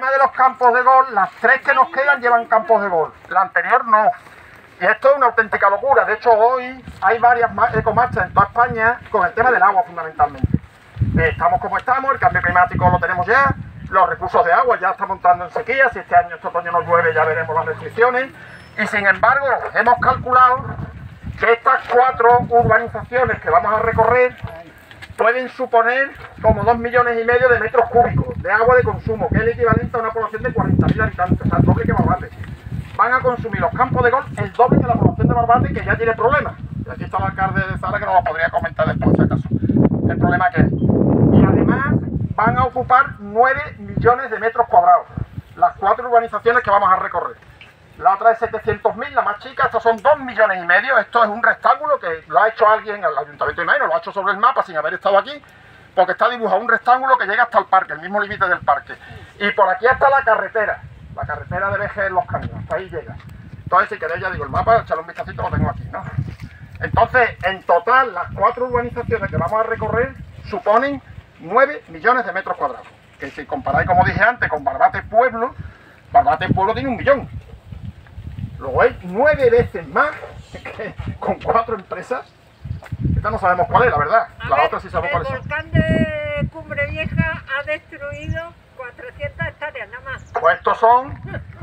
tema de los campos de golf, las 3 que nos quedan llevan campos de golf, la anterior no. Y esto es una auténtica locura. De hecho, hoy hay varias ecomarchas en toda España con el tema del agua, fundamentalmente. Estamos como estamos, el cambio climático lo tenemos ya, los recursos de agua ya están montando en sequía. Si este año, este otoño no llueve, ya veremos las restricciones. Y sin embargo, hemos calculado que estas 4 urbanizaciones que vamos a recorrer pueden suponer como 2,5 millones de metros cúbicos de agua de consumo, que es el equivalente a una población de 40.000 habitantes, o sea, el doble que Barbate. Van a consumir los campos de golf el doble que la población de Barbate, que ya tiene problemas. Y aquí está el alcalde de Zara, que nos lo podría comentar después, si acaso, el problema que es. Y además van a ocupar 9 millones de metros cuadrados, las 4 urbanizaciones que vamos a recorrer. La otra es 700.000, la más chica, estos son 2,5 millones. Esto es un rectángulo que lo ha hecho alguien, el Ayuntamiento de Imaino, lo ha hecho sobre el mapa sin haber estado aquí, porque está dibujado un rectángulo que llega hasta el parque, el mismo límite del parque. Y por aquí hasta la carretera de Vejer en los Caminos, hasta ahí llega. Entonces, si queréis, ya digo, el mapa, echarle un vistacito, lo tengo aquí, ¿no? Entonces, en total, las 4 urbanizaciones que vamos a recorrer suponen 9 millones de metros cuadrados. Que si comparáis, como dije antes, con Barbate Pueblo tiene 1 millón. Luego hay 9 veces más que con 4 empresas. Esta no sabemos cuál es, la verdad. La otra sí sabemos cuál es. El volcán de Cumbre Vieja ha destruido 400 hectáreas nada más. Pues estos son,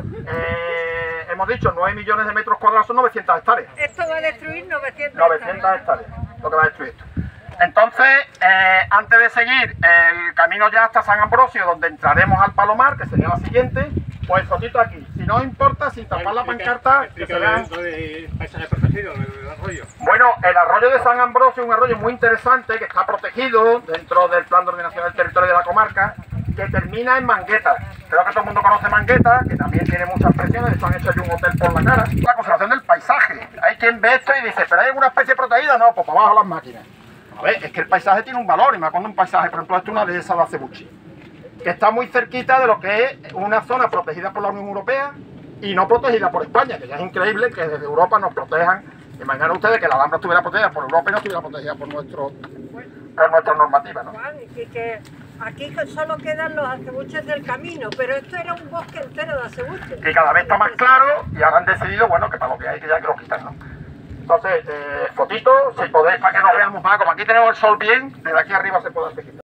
hemos dicho, 9 millones de metros cuadrados, son 900 hectáreas. Esto va a destruir 900 hectáreas, lo que va a destruir esto. Entonces, antes de seguir, el camino ya hasta San Ambrosio, donde entraremos al Palomar, que sería la siguiente. Pues fotito aquí, si no os importa, sin tapar la pancarta, que se vean. Paisaje protegido, el arroyo. Bueno, el arroyo de San Ambrosio es un arroyo muy interesante que está protegido dentro del Plan de Ordenación del Territorio de la comarca, que termina en Mangueta. Creo que todo el mundo conoce Mangueta, que también tiene muchas presiones, de hecho han hecho allí un hotel por la cara. La conservación del paisaje. Hay quien ve esto y dice, ¿pero hay alguna especie protegida? No, pues para abajo las máquinas. A ver, es que el paisaje tiene un valor, y más cuando un paisaje, por ejemplo, esto es una dehesa de Acebuchi, que está muy cerquita de lo que es una zona protegida por la Unión Europea y no protegida por España, que ya es increíble que desde Europa nos protejan. Imaginen ustedes que la Alhambra estuviera protegida por Europa y no estuviera protegida por nuestra normativa, ¿no? Y que aquí solo quedan los acebuches del camino, pero esto era un bosque entero de acebuches. Y cada vez está más claro, y ahora han decidido, bueno, que para lo que hay que ya que lo quitan, ¿no? Entonces, fotitos, si podéis, para que nos veamos más, como aquí tenemos el sol bien, desde aquí arriba se puede seguir.